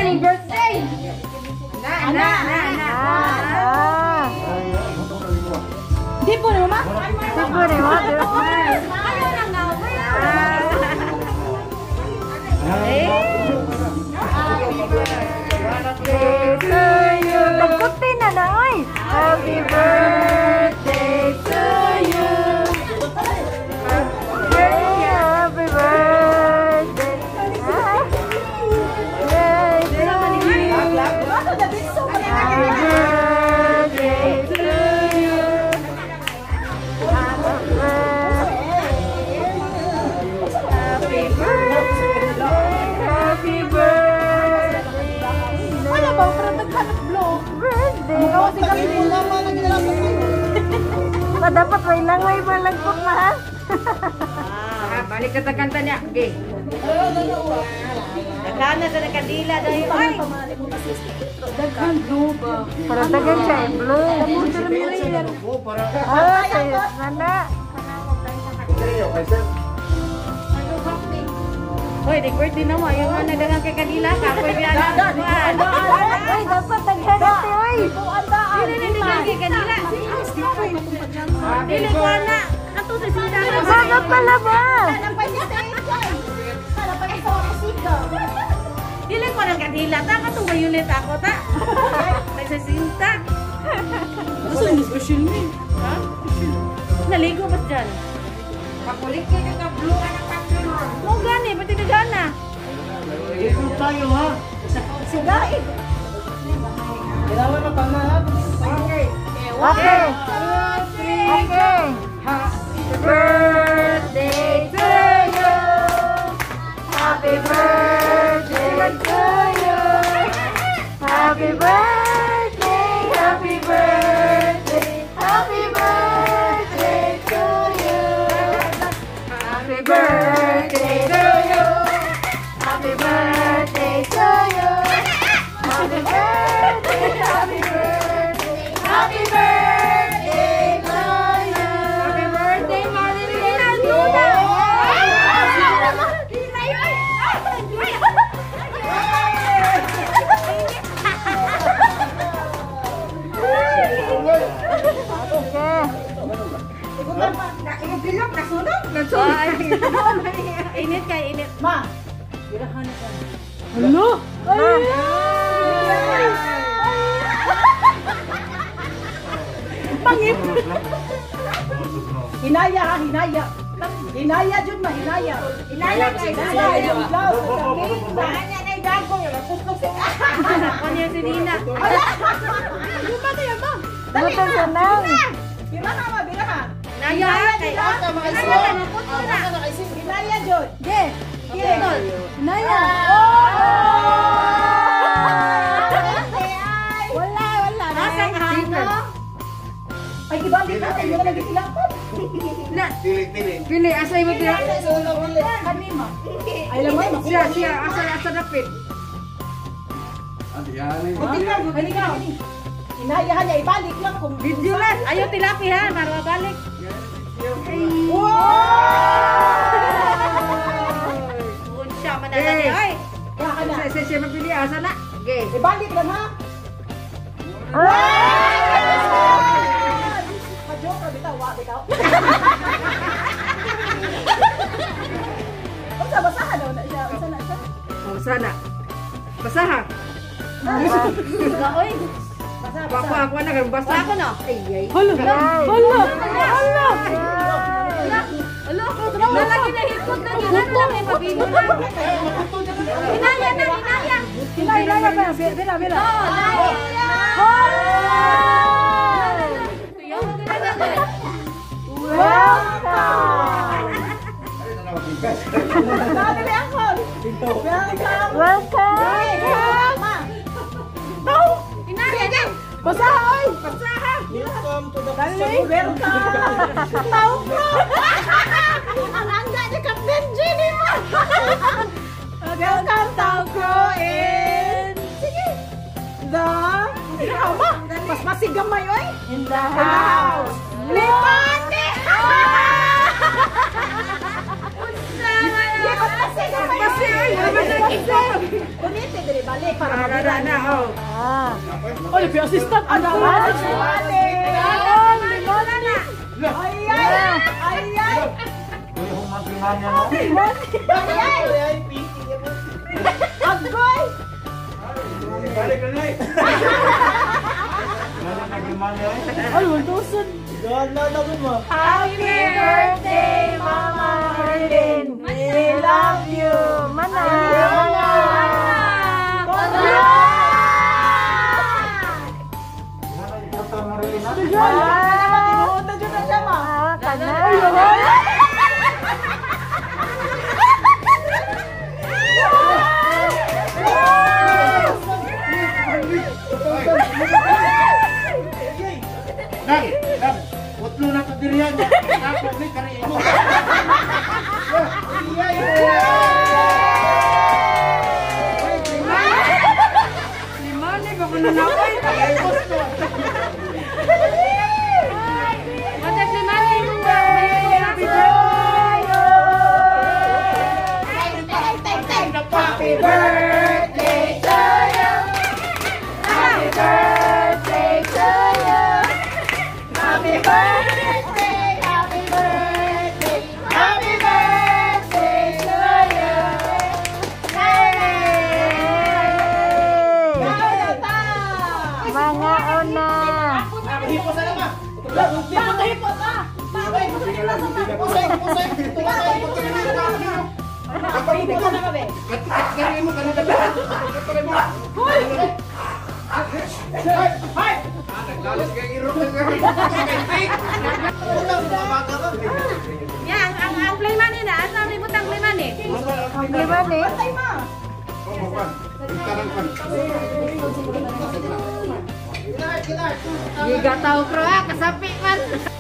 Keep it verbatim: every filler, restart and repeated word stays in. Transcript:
Happy birthday! Na, na, na, na. Ah. Di po ni Mama? Di po ni Mama. Ayaw lang na. To you. Nagkutin na na, oy. Happy birthday to you. Happy birthday. Yay to you. Happy birthday to you. Happy birthday. Happy birthday. Wala ba? Parang naghanap vlog. Birthday. Kasi kami muna pa lang nila sa Pa dapat may lang may malagpot na ha. Ah, balik ka sa kanta niya. Okay. Nagana sa nakadila dahil. Ay! Daghan blue ba? Para dagan siya eh, blue. Ah, sayos na na. Hoy, record din naman. Yung mga nadagang kay kanila ka. Pwede yan. Ay, dapat daghan natin, oy. Sino nadagang kay kanila? Dili ko na. Ato sa sila. Baga pala ba? Dili ko ng kanila. Ta, katungay ulit ako, ta. Nagsasinta. Gusto yung special me. Ha? Naligo ba dyan? Pakulik kayo ka blue anak pagkaroon. Mo gani, pati na gana. Ikot tayo ha. Sigain. Kailangan na pala ha. Okay. Okay. Okay. Happy Birthday to you. Happy birthday to you. Happy birthday. Happy birthday. Happy birthday to you. Happy birthday to you. Happy birthday to you. Happy birthday. Happy birthday. Happy birthday to you. Happy birthday, Marilyn Luna. Bilog na sunog. Init kay init. Ma. Hello? Pangit. Hinaya ha, hinaya. Hinaya jud ma, hinaya. Hinaya kay Hinaya yung blouse. Kanya na idago yun. Puslok si Ako niya si Nina. Yung ba tayo ba? Dali na. Bila ka ma, bila ka. Naya kay. Hinaya jud. Ge. Ge. Naya. Wala, wala. Asang hano? Ay, ibalik ka. Hindi na lagi tilapon. Na. Pili, asay mo tira. Kanima. Ay, lamay, Siya, makuha siya, asa asa dapit. Halika. Inayahan niya, ibalik lang kung Video lang. Ayaw tilapi ha, para mabalik. Kung siya manalali. Ay! Baka na. Sa siya mapili, asa na? Okay. Ibalik lang ha. Ka-joke ka, bitaw, wa, bitaw. Basta, basahan daw na siya. Basa na siya. Oh, sana. Basaha. Oy. Basa, Ako, basa. ako na, basa ako na. Ay, ay. Hala. Hala. Hala. Alo, lalaki na hikot na yun. Ano lang, may pabino na. Hinaya na, hinaya. Hila, hila, hila. Bila, bila. Welcome. Dali ako. Welcome. Welcome. Hinaya na. Basaha, oy. Basaha. Welcome to the Dali. Welcome. Tao ko. Ang angga ni Captain Jenny mo. Welcome, Tao ko. And sige. The Hama. Mas masigamay, oy. In the house. Lipati. Di ba kasi Kasi, ay, wala na isa. Kuniti, dali, balik. Para mabira na, oh. Ah. Oh, yung assistant. Ang dami. Limon, limon na. Ay, ay, ay, ay. Uy, humaglingan niya mo. Ay, ay. Agoy. Balik na eh. Wala naglimang niya eh. Ay, one thousand. Gawad na na mo. Happy birthday, Mama Erlyn. We love you. Mana. Mana. Wala yung photo mo rin ha? Ah, Ito dyan na siya, ma. ah, kana. Nang, nang, utlo na to dirihan niya. Ako ni kariin mo. Limon, eh, baka nanaway. Matag ni Mami mo ba? Happy Happy birthday to you. Happy birthday to you. Happy birthday, happy birthday, happy birthday to you. Mga ona. Hipo sa lama. Hipo, hipo ka. Bagay, pusay na sa tayo. Pusay, pusay. Tumakay, pusay na sa tayo. Hipo ka na kami. Kariin mo, kariin mo. Kariin mo. Hoy! Hoy! Naglalas kang irok ng kariin. Ya, ang ang ang play money na. Asa may butang play money? Limon, eh. Patay ma. Giga tao pro ah, kasapi man.